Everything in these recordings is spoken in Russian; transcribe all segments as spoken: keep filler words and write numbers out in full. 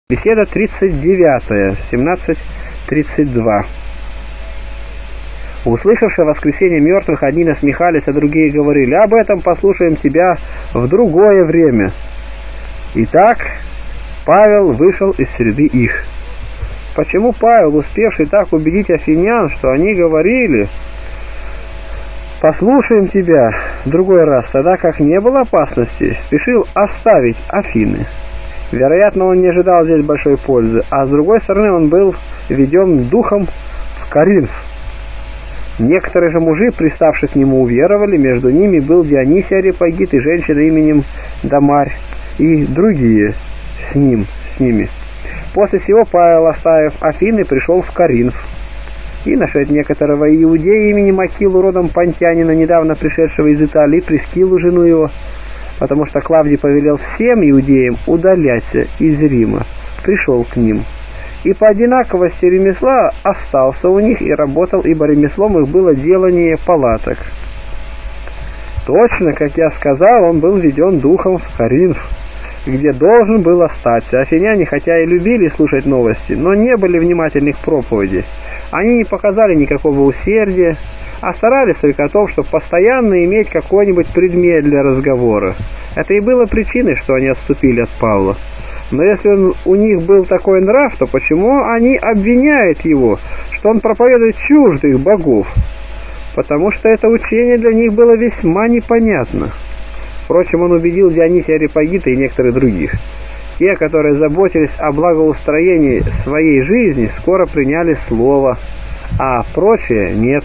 Беседа тридцать девятая, семнадцать тридцать два. Услышавши воскресение мертвых, одни насмехались, а другие говорили: об этом послушаем тебя в другое время. Итак, Павел вышел из среды их. Почему Павел, успевший так убедить афинян, что они говорили: послушаем тебя в другой раз, тогда как не было опасности, спешил оставить Афины? Вероятно, он не ожидал здесь большой пользы, а с другой стороны он был введен духом в Коринф. Некоторые же мужи, приставшие к нему, уверовали, между ними был Дионисий Ареопагит и женщина именем Дамарь, и другие с ним, с ними. После сего Павел, оставив Афины, пришел в Коринф, и нашед некоторого иудея именем Акилу, родом понтянина, недавно пришедшего из Италии, Прискилу, жену его, потому что Клавдий повелел всем иудеям удаляться из Рима, пришел к ним. И по одинаковости ремесла остался у них и работал, ибо ремеслом их было делание палаток. Точно, как я сказал, он был введен духом в Коринф, где должен был остаться. Афиняне, хотя и любили слушать новости, но не были внимательны к проповеди. Они не показали никакого усердия, а старались только о том, чтобы постоянно иметь какой-нибудь предмет для разговора. Это и было причиной, что они отступили от Павла. Но если он, у них был такой нрав, то почему они обвиняют его, что он проповедует чуждых богов? Потому что это учение для них было весьма непонятно. Впрочем, он убедил Дионисия Ареопагита и некоторых других. Те, которые заботились о благоустроении своей жизни, скоро приняли слово, а прочие нет.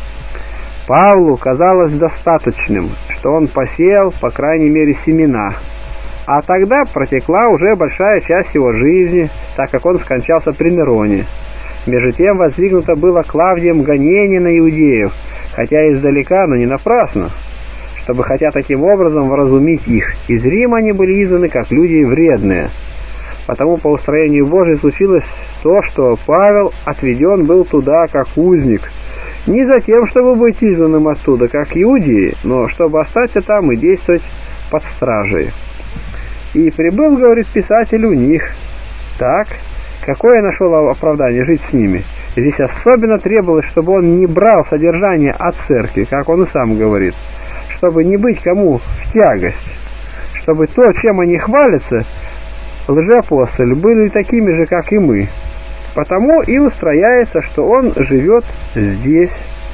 Павлу казалось достаточным, что он посеял, по крайней мере, семена. А тогда протекла уже большая часть его жизни, так как он скончался при Нероне. Между тем воздвигнуто было Клавдием гонение на иудеев, хотя издалека, но не напрасно, чтобы хотя таким образом вразумить их. Из Рима они были изгнаны как люди вредные. Потому по устроению Божию случилось то, что Павел отведен был туда как узник, не за тем, чтобы быть изгнанным оттуда, как иудеи, но чтобы остаться там и действовать под стражей. И прибыл, говорит писатель, у них. Так, какое нашел оправдание жить с ними? Здесь особенно требовалось, чтобы он не брал содержание от церкви, как он и сам говорит, чтобы не быть кому в тягость, чтобы то, чем они хвалятся, лжеапостолы, были такими же, как и мы. Потому и устрояется, что он живет здесь.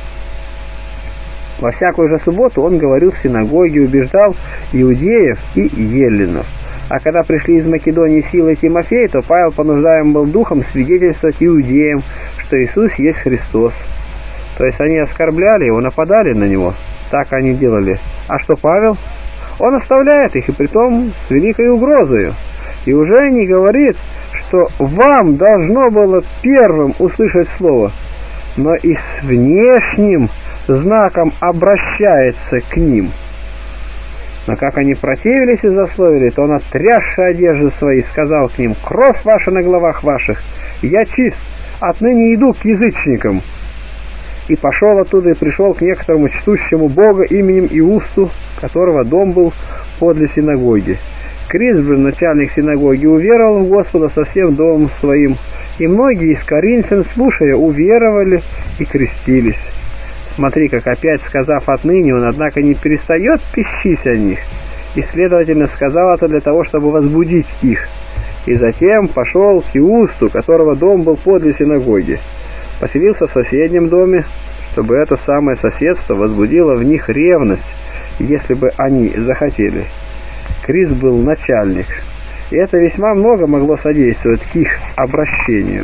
Во всякую же субботу он говорил в синагоге, убеждал иудеев и еллинов. А когда пришли из Македонии Сила и Тимофей, то Павел понуждаем был духом свидетельствовать иудеям, что Иисус есть Христос. То есть они оскорбляли его, нападали на него. Так они делали. А что Павел? Он оставляет их, и притом с великой угрозою. И уже не говорит, что вам должно было первым услышать слово, но и с внешним знаком обращается к ним. Но как они противились и злословили, то он, отрясши одежды свои, сказал к ним: «Кровь ваша на головах ваших, я чист, отныне иду к язычникам». И пошел оттуда и пришел к некоторому чтущему Бога именем Иусту, которого дом был подле синагоги. Крисп же, начальник синагоги, уверовал в Господа со всем домом своим, и многие из коринфян, слушая, уверовали и крестились. Смотри, как опять, сказав отныне, он, однако, не перестает пищись о них, и, следовательно, сказал это для того, чтобы возбудить их. И затем пошел к Иусту, которого дом был подле синагоги, поселился в соседнем доме, чтобы это самое соседство возбудило в них ревность, если бы они захотели. Крисп был начальник, и это весьма много могло содействовать к их обращению.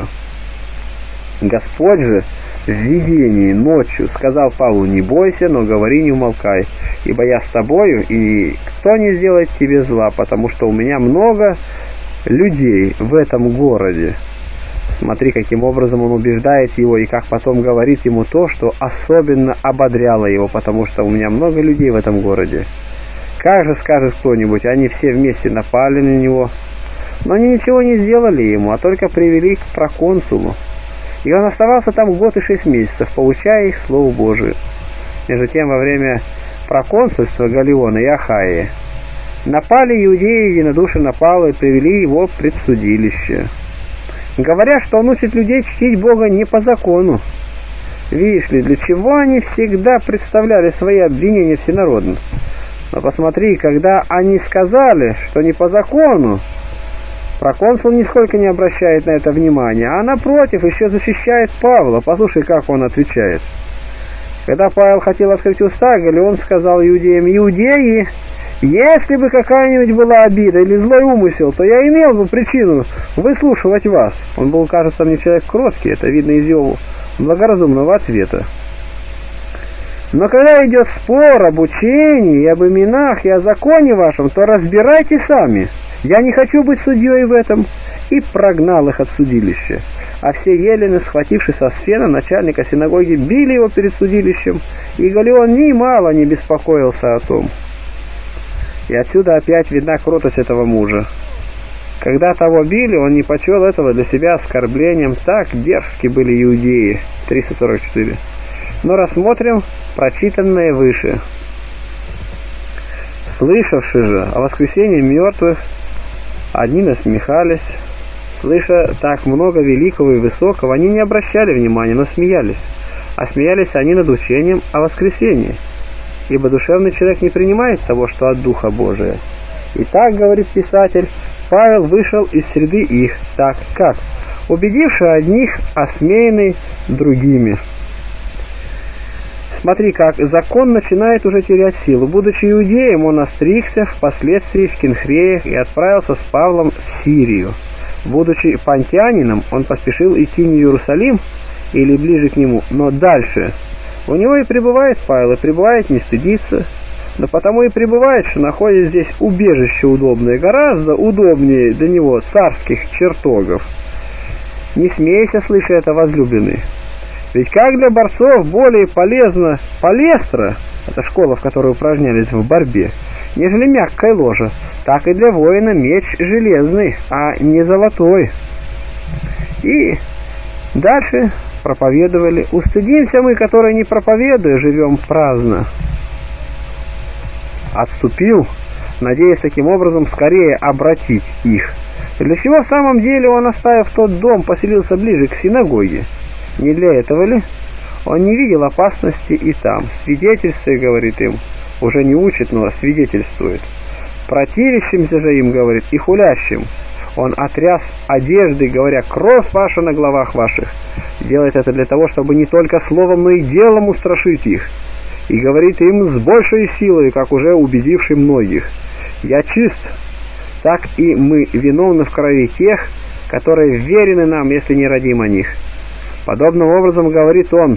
Господь же в видении ночью сказал Павлу: не бойся, но говори, не умолкай, ибо я с тобою, и кто не сделает тебе зла, потому что у меня много людей в этом городе. Смотри, каким образом он убеждает его, и как потом говорит ему то, что особенно ободряло его, потому что у меня много людей в этом городе. Как же, скажет кто-нибудь, они все вместе напали на него, но они ничего не сделали ему, а только привели к проконсулу. И он оставался там год и шесть месяцев, получая их Слову Божию. Между тем, во время проконсульства Галлиона и Ахаи Напали иудеи единодушно на Павла и привели его пред судилище, говоря, что он учит людей чтить Бога не по закону. Видишь ли, для чего они всегда представляли свои обвинения всенародно? Но посмотри, когда они сказали, что не по закону, проконсул нисколько не обращает на это внимания, а напротив еще защищает Павла. Послушай, как он отвечает. Когда Павел хотел открыть уста, Галлион сказал иудеям: «Иудеи, если бы какая-нибудь была обида или злой умысел, то я имел бы причину выслушивать вас». Он был, кажется, мне человек кроткий, это видно из его благоразумного ответа. «Но когда идет спор об учении и об именах и о законе вашем, то разбирайте сами. Я не хочу быть судьей в этом». И прогнал их от судилища. А все елены, схватившись со Сфена, начальника синагоги, били его перед судилищем, и Галлион немало не беспокоился о том. И отсюда опять видна кротость этого мужа. Когда того били, он не почел этого для себя оскорблением, так дерзки были иудеи. триста сорок четыре. Но рассмотрим прочитанное выше. Слышавши же о воскресении мертвых, одни насмехались. Слыша так много великого и высокого, они не обращали внимания, но смеялись. А смеялись они над учением о воскресении. Ибо душевный человек не принимает того, что от Духа Божия. И так, говорит писатель, Павел вышел из среды их, так как, убедивший одних, осмеянный другими. Смотри, как закон начинает уже терять силу. Будучи иудеем, он остригся впоследствии в Кенхреях и отправился с Павлом в Сирию. Будучи понтиянином, он поспешил идти не в Иерусалим или ближе к нему, но дальше. У него и пребывает Павел, и пребывает не стыдится, но потому и пребывает, что находит здесь убежище удобное, гораздо удобнее для него царских чертогов. Не смейся, слыша это, возлюбленный. Ведь как для борцов более полезна палестра, это школа, в которой упражнялись в борьбе, нежели мягкая ложа, так и для воина меч железный, а не золотой. И дальше проповедовали: устыдимся мы, которые не проповедуя, живем праздно. Отступил, надеясь таким образом скорее обратить их. Для чего в самом деле он, оставив тот дом, поселился ближе к синагоге? Не для этого ли? Он не видел опасности и там. Свидетельствуя, говорит им, уже не учит, но свидетельствует. Противящимся же им, говорит, и хулящим. Он отряс одежды, говоря: кровь ваша на головах ваших. Делает это для того, чтобы не только словом, но и делом устрашить их. И говорит им с большей силой, как уже убедивший многих: я чист, так и мы виновны в крови тех, которые верены нам, если не родим о них. Подобным образом говорит он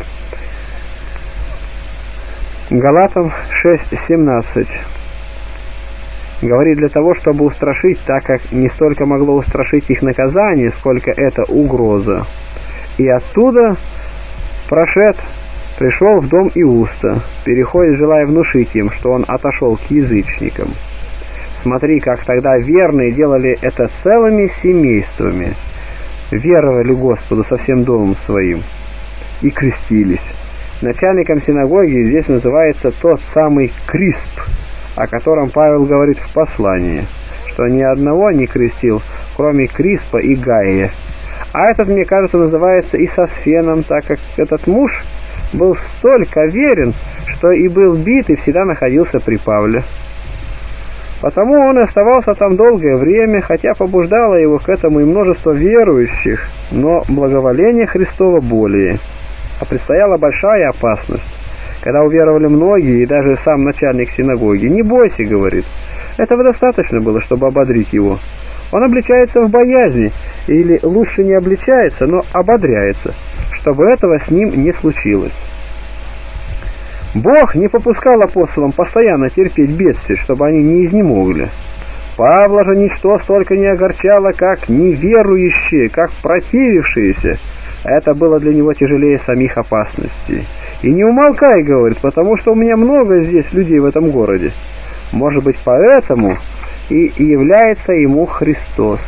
Галатам шесть семнадцать. Говорит для того, чтобы устрашить, так как не столько могло устрашить их наказание, сколько это угроза. И оттуда прошед, пришел в дом Иуста, переходит, желая внушить им, что он отошел к язычникам. Смотри, как тогда верные делали это целыми семействами. Веровали Господу со всем домом своим и крестились. Начальником синагоги здесь называется тот самый Крисп, о котором Павел говорит в послании, что ни одного не крестил, кроме Криспа и Гая. А этот, мне кажется, называется и Сосфеном, так как этот муж был столько верен, что и был бит, и всегда находился при Павле. Потому он и оставался там долгое время, хотя побуждало его к этому и множество верующих, но благоволение Христово более. А предстояла большая опасность, когда уверовали многие, и даже сам начальник синагоги. «Не бойся», — говорит. Этого достаточно было, чтобы ободрить его. Он обличается в боязни, или лучше не обличается, но ободряется, чтобы этого с ним не случилось. Бог не попускал апостолам постоянно терпеть бедствия, чтобы они не изнемогли. Павла же ничто столько не огорчало, как неверующие, как противившиеся. Это было для него тяжелее самих опасностей. И не умолкай, говорит, потому что у меня много здесь людей в этом городе. Может быть, поэтому и является ему Христос.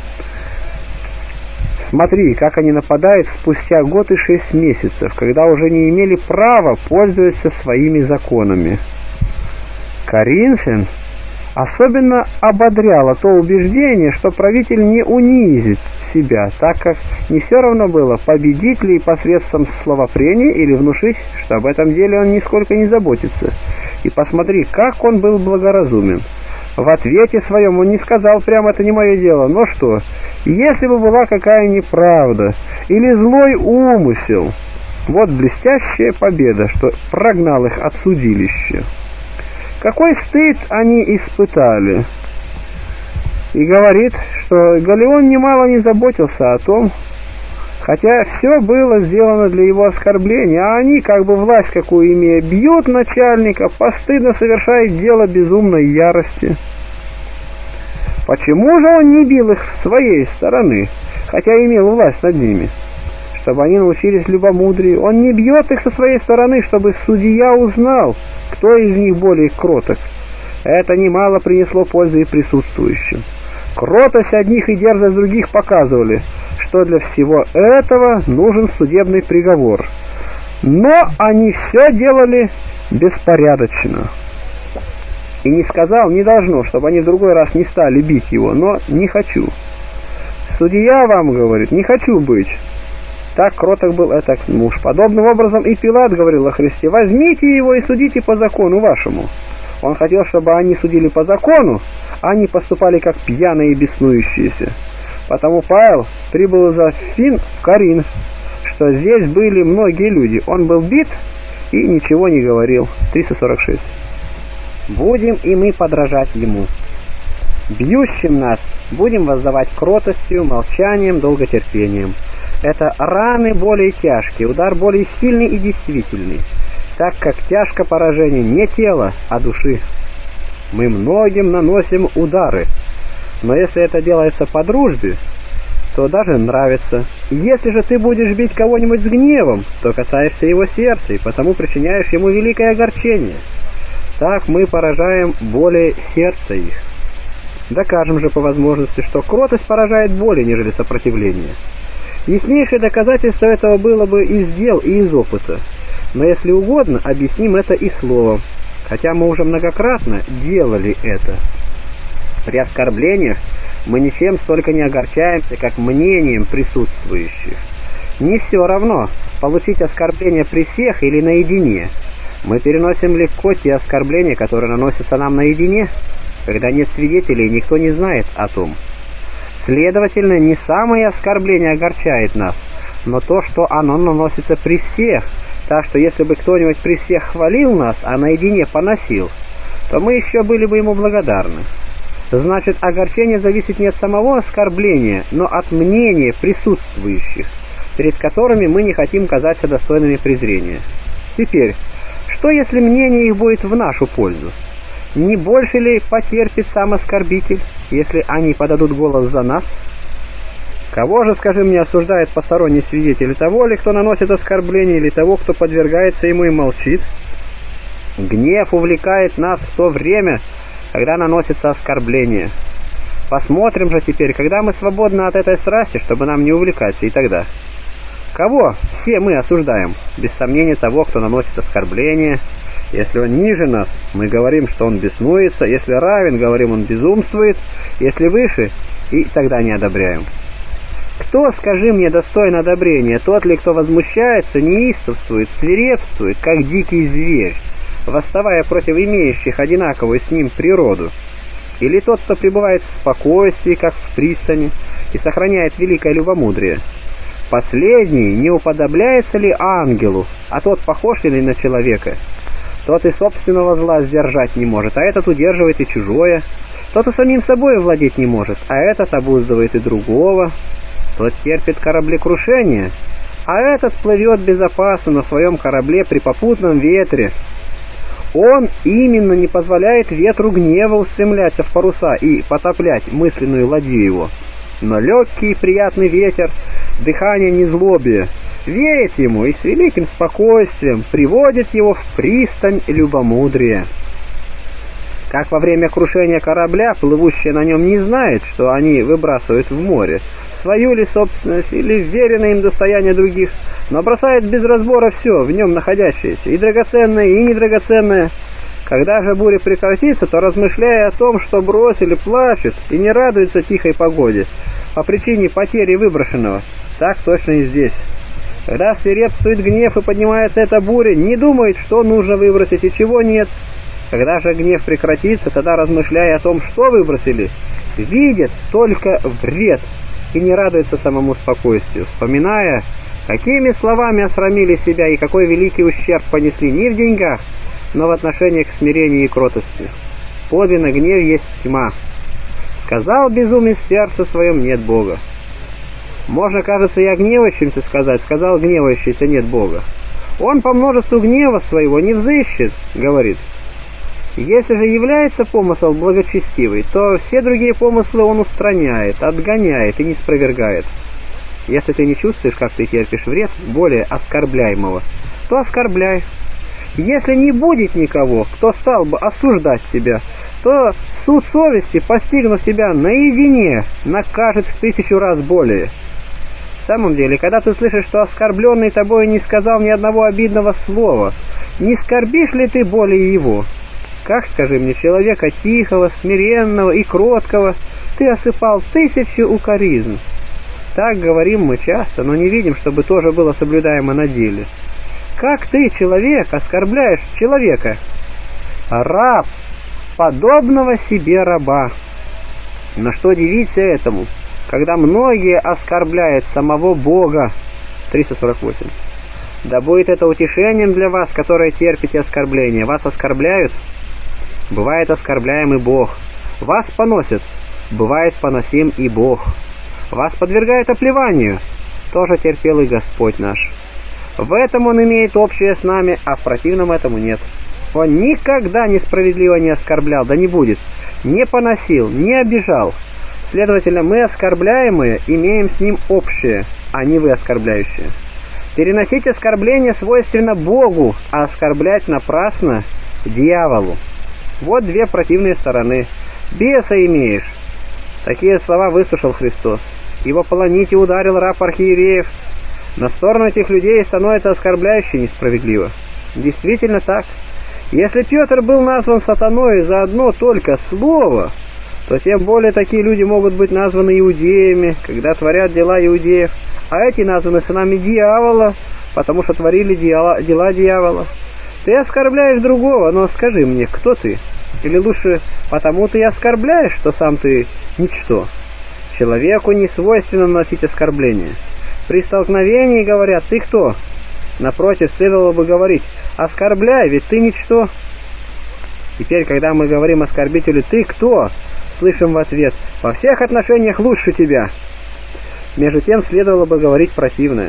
Смотри, как они нападают спустя год и шесть месяцев, когда уже не имели права пользоваться своими законами. Коринфян Особенно ободряло то убеждение, что правитель не унизит себя, так как не все равно было, победить ли посредством словопрения или внушить, что об этом деле он нисколько не заботится. И посмотри, как он был благоразумен. В ответе своем он не сказал прямо «это не мое дело», но что, если бы была какая неправда или злой умысел, вот блестящая победа, что прогнал их от судилища. Какой стыд они испытали! И говорит, что Галлион немало не заботился о том, хотя все было сделано для его оскорбления, а они, как бы власть какую имея, бьют начальника, постыдно совершают дело безумной ярости. Почему же он не бил их с своей стороны, хотя имел власть над ними? Чтобы они научились любомудрию. Он не бьет их со своей стороны, чтобы судья узнал, кто из них более кроток. Это немало принесло пользы и присутствующим. Кротость одних и дерзость других показывали, что для всего этого нужен судебный приговор. Но они все делали беспорядочно. И не сказал, не должно, чтобы они в другой раз не стали бить его, но не хочу. Судья вам говорит, не хочу быть. Так кроток был этот муж. Подобным образом и Пилат говорил о Христе: возьмите его и судите по закону вашему. Он хотел, чтобы они судили по закону, а они поступали как пьяные и беснующиеся. Потому Павел прибыл из Афин в Коринф, что здесь были многие люди. Он был бит и ничего не говорил. триста сорок шесть. Будем и мы подражать ему. Бьющим нас будем воздавать кротостью, молчанием, долготерпением. Это раны более тяжкие, удар более сильный и действительный, так как тяжко поражение не тела, а души. Мы многим наносим удары, но если это делается по дружбе, то даже нравится. Если же ты будешь бить кого-нибудь с гневом, то касаешься его сердца и потому причиняешь ему великое огорчение. Так мы поражаем более сердца их. Докажем же по возможности, что кротость поражает более, нежели сопротивление. Яснейшее доказательство этого было бы из дел и из опыта, но если угодно, объясним это и словом, хотя мы уже многократно делали это. При оскорблениях мы ничем столько не огорчаемся, как мнением присутствующих. Не все равно, получить оскорбление при всех или наедине. Мы переносим легко те оскорбления, которые наносятся нам наедине, когда нет свидетелей и никто не знает о том. Следовательно, не самое оскорбление огорчает нас, но то, что оно наносится при всех, так что если бы кто-нибудь при всех хвалил нас, а наедине поносил, то мы еще были бы ему благодарны. Значит, огорчение зависит не от самого оскорбления, но от мнения присутствующих, перед которыми мы не хотим казаться достойными презрения. Теперь, что если мнение их будет в нашу пользу? Не больше ли потерпит сам оскорбитель, если они подадут голос за нас? Кого же, скажи мне, осуждает посторонний свидетель? Того ли, кто наносит оскорбление, или того, кто подвергается ему и молчит? Гнев увлекает нас в то время, когда наносится оскорбление. Посмотрим же теперь, когда мы свободны от этой страсти, чтобы нам не увлекаться, и тогда. Кого все мы осуждаем? Без сомнения того, кто наносит оскорбление. Если он ниже нас, мы говорим, что он беснуется. Если равен, говорим, он безумствует. Если выше, и тогда не одобряем. Кто, скажи мне, достоин одобрения? Тот ли, кто возмущается, неистовствует, свирепствует, как дикий зверь, восставая против имеющих одинаковую с ним природу? Или тот, кто пребывает в спокойствии, как в пристани, и сохраняет великое любомудрие? Последний не уподобляется ли ангелу, а тот похож ли на человека? Тот и собственного зла сдержать не может, а этот удерживает и чужое. Тот и самим собой владеть не может, а этот обуздывает и другого. Тот терпит кораблекрушение, а этот плывет безопасно на своем корабле при попутном ветре. Он именно не позволяет ветру гнева устремляться в паруса и потоплять мысленную ладью его. Но легкий и приятный ветер, дыхание незлобия, веет ему и с великим спокойствием приводит его в пристань любомудрия. Как во время крушения корабля, плывущие на нем не знают, что они выбрасывают в море, свою ли собственность или вверенное им достояние других, но бросают без разбора все в нем находящееся, и драгоценное, и недрагоценное. Когда же буря прекратится, то, размышляя о том, что бросили, плачет и не радуется тихой погоде по причине потери выброшенного. Так точно и здесь. Когда свирепствует гнев и поднимается эта буря, не думает, что нужно выбросить и чего нет. Когда же гнев прекратится, тогда, размышляя о том, что выбросили, видит только вред и не радуется самому спокойствию, вспоминая, какими словами осрамили себя и какой великий ущерб понесли не в деньгах, но в отношении к смирению и кротости. Подлинно гнев есть тьма. Сказал безумец в сердце своем: нет Бога. Можно, кажется, и о гневающемся сказать: сказал гневающийся: нет Бога. Он по множеству гнева своего не взыщет, говорит. Если же является помысл благочестивый, то все другие помыслы он устраняет, отгоняет и не спровергает. Если ты не чувствуешь, как ты терпишь вред более оскорбляемого, то оскорбляй. Если не будет никого, кто стал бы осуждать тебя, то суд совести, постигнув тебя наедине, накажет в тысячу раз более. В самом деле, когда ты слышишь, что оскорбленный тобой не сказал ни одного обидного слова, не скорбишь ли ты более его? Как, скажи мне, человека тихого, смиренного и кроткого ты осыпал тысячу укоризн? Так говорим мы часто, но не видим, чтобы тоже было соблюдаемо на деле. Как ты, человек, оскорбляешь человека? Раб, подобного себе раба. Но что дивиться этому, когда многие оскорбляют самого Бога? триста сорок восемь. Да будет это утешением для вас, которые терпите оскорбление. Вас оскорбляют? Бывает оскорбляем и Бог. Вас поносят? Бывает поносим и Бог. Вас подвергают оплеванию? Тоже терпел и Господь наш. В этом Он имеет общее с нами, а в противном этому нет. Он никогда несправедливо не оскорблял, да не будет, не поносил, не обижал. Следовательно, мы, оскорбляемые, имеем с Ним общее, а не вы, оскорбляющие. Переносить оскорбление свойственно Богу, а оскорблять напрасно дьяволу. Вот две противные стороны. Беса имеешь. Такие слова выслушал Христос. Его полонить и ударил раб архиереев. На сторону этих людей становится оскорбляюще несправедливо. Действительно так. Если Петр был назван сатаной за одно только слово, то тем более такие люди могут быть названы иудеями, когда творят дела иудеев, а эти названы сынами дьявола, потому что творили дела, дела дьявола. Ты оскорбляешь другого, но скажи мне, кто ты? Или лучше, потому ты и оскорбляешь, что сам ты ничто. Человеку не свойственно носить оскорбления. При столкновении говорят: ты кто? Напротив, следовало бы говорить: оскорбляй, ведь ты ничто. Теперь, когда мы говорим оскорбителю: ты кто? Слышим в ответ: во всех отношениях лучше тебя. Между тем, следовало бы говорить противное.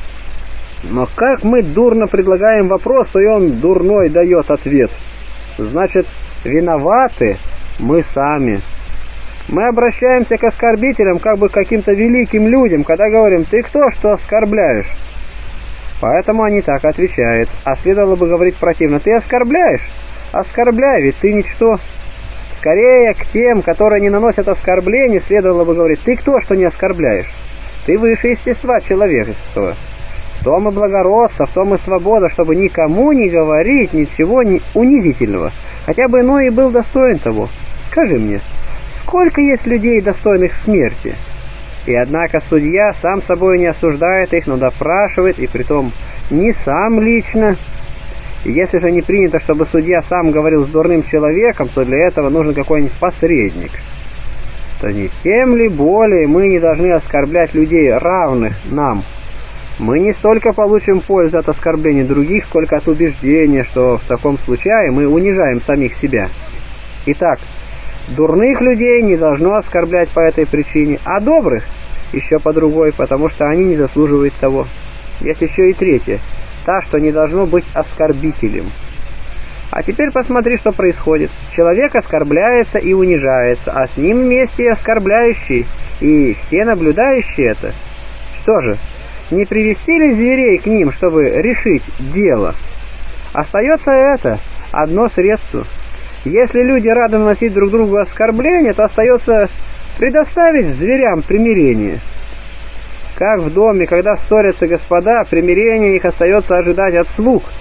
Но как мы дурно предлагаем вопрос, то и он дурной дает ответ. Значит, виноваты мы сами. Мы обращаемся к оскорбителям, как бы к каким-то великим людям, когда говорим: ты кто, что оскорбляешь? Поэтому они так отвечают. А следовало бы говорить противно: ты оскорбляешь? Оскорбляй, ведь ты ничто. Скорее к тем, которые не наносят оскорблений, следовало бы говорить: ты кто, что не оскорбляешь? Ты выше естества человеческого. В том и благородство, в том и свобода, чтобы никому не говорить ничего не унизительного, хотя бы иной и был достоин того. Скажи мне, сколько есть людей, достойных смерти? И однако судья сам собой не осуждает их, но допрашивает, и притом не сам лично. И если же не принято, чтобы судья сам говорил с дурным человеком, то для этого нужен какой-нибудь посредник. То не тем ли более мы не должны оскорблять людей, равных нам? Мы не столько получим пользу от оскорбления других, сколько от убеждения, что в таком случае мы унижаем самих себя. Итак, дурных людей не должно оскорблять по этой причине, а добрых еще по другой, потому что они не заслуживают того. Есть еще и третье, та, что не должно быть оскорбителем. А теперь посмотри, что происходит. Человек оскорбляется и унижается, а с ним вместе и оскорбляющий, и все наблюдающие это. Что же, не привести ли зверей к ним, чтобы решить дело? Остается это, одно средство. Если люди рады наносить друг другу оскорбления, то остается предоставить зверям примирение. Как в доме, когда ссорятся господа, примирение их остается ожидать от слуг.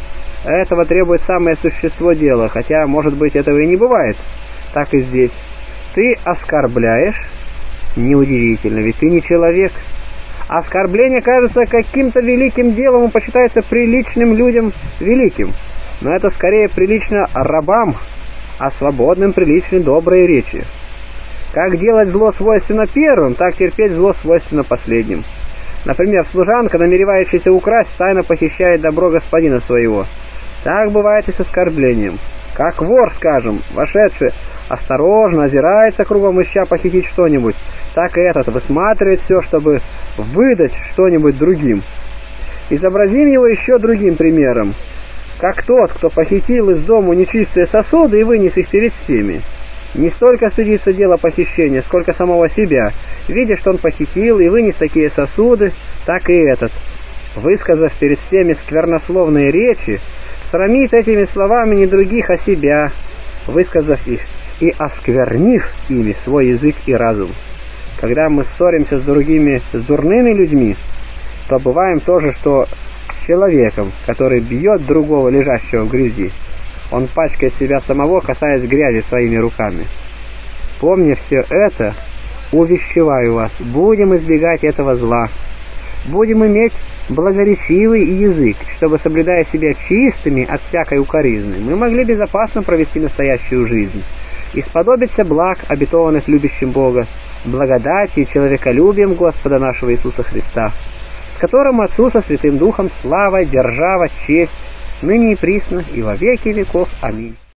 Этого требует самое существо дела, хотя, может быть, этого и не бывает. Так и здесь. Ты оскорбляешь? Неудивительно, ведь ты не человек. Оскорбление кажется каким-то великим делом и почитается приличным людям великим. Но это скорее прилично рабам, а свободным приличны добрые речи. Как делать зло свойственно первым, так терпеть зло свойственно последним. Например, служанка, намеревающаяся украсть, тайно похищает добро господина своего. Так бывает и с оскорблением. Как вор, скажем, вошедший осторожно озирается кругом, ища похитить что-нибудь, так и этот высматривает все, чтобы выдать что-нибудь другим. Изобразим его еще другим примером. Как тот, кто похитил из дому нечистые сосуды и вынес их перед всеми. Не столько стыдится дело похищения, сколько самого себя. Видя, что он похитил и вынес такие сосуды, так и этот, высказав перед всеми сквернословные речи, срамит этими словами не других, а себя, высказав их и осквернив ими свой язык и разум. Когда мы ссоримся с другими, с дурными людьми, то бываем тоже, что с человеком, который бьет другого, лежащего в грязи. Он пачкает себя самого, касаясь грязи своими руками. Помня все это, увещеваю вас, будем избегать этого зла. Будем иметь благоречивый язык, чтобы, соблюдая себя чистыми от всякой укоризны, мы могли безопасно провести настоящую жизнь и сподобиться благ, обетованных любящим Бога, благодати и человеколюбием Господа нашего Иисуса Христа, с которым Отцу со Святым Духом слава, держава, честь, ныне и присно, и во веки веков. Аминь.